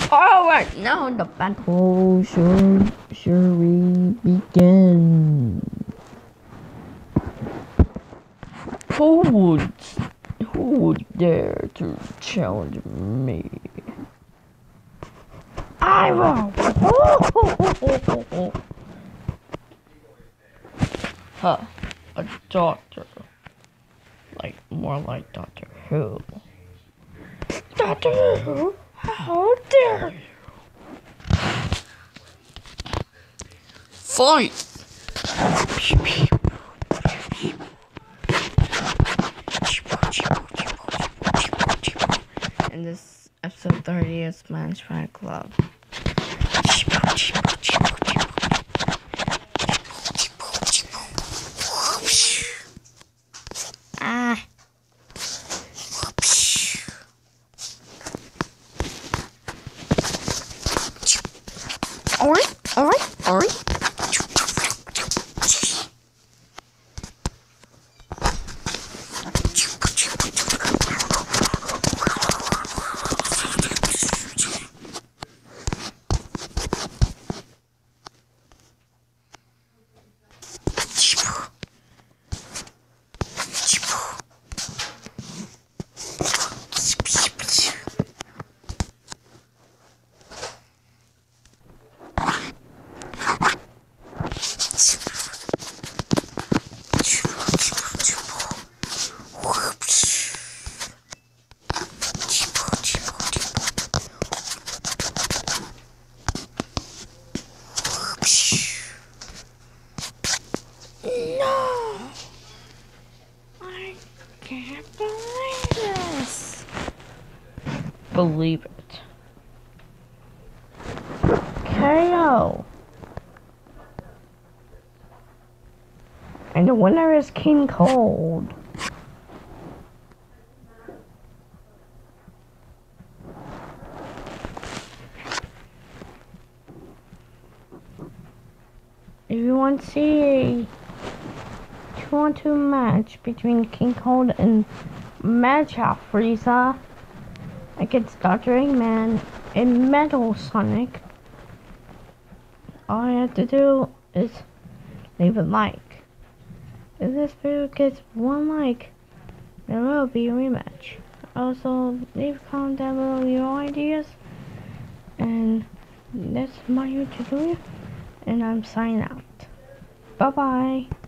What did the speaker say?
Alright, now the battle shall we begin. Who would dare to challenge me? I will. Huh, a doctor. More like Doctor Who. Doctor Who? How dare you? Fight! And this episode 30 is Man's Fan Club. Alright. No! I can't believe this! Believe it. KO! And the winner is King Cold. If you want to see a 2-on-2 match between King Cold and Magic Frieza against Dr. Eggman and Metal Sonic, all you have to do is leave a like. If this video gets 1 like, there will be a rematch. Also, leave a comment down below your ideas, and that's my YouTube, and I'm signing out. Bye bye.